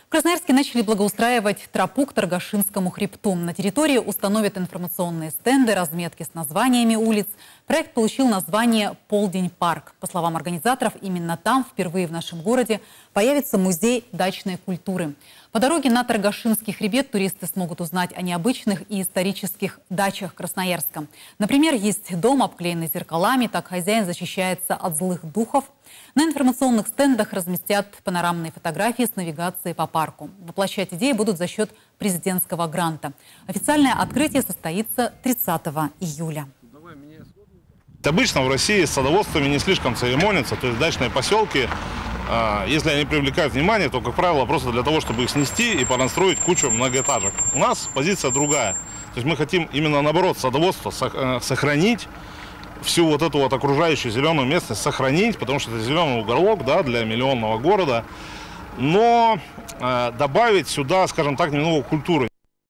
В Красноярске начали благоустраивать тропу к Торгашинскому хребту. На территории установят информационные стенды, разметки с названиями улиц. Проект получил название «Полдень парк». По словам организаторов, именно там впервые в нашем городе появится музей дачной культуры. По дороге на Торгашинский хребет туристы смогут узнать о необычных и исторических дачах Красноярска. Например, есть дом, обклеенный зеркалами, так хозяин защищается от злых духов. На информационных стендах разместят панорамные фотографии с навигацией по парку. Воплощать идеи будут за счет президентского гранта. Официальное открытие состоится 30 июля. Обычно в России с садоводствами не слишком церемонятся, то есть дачные поселки, если они привлекают внимание, то, как правило, просто для того, чтобы их снести и понастроить кучу многоэтажек. У нас позиция другая. То есть мы хотим именно наоборот садоводство сохранить, всю вот эту вот окружающую зеленую местность сохранить, потому что это зеленый уголок, да, для миллионного города, но добавить сюда, скажем так, немного культуры.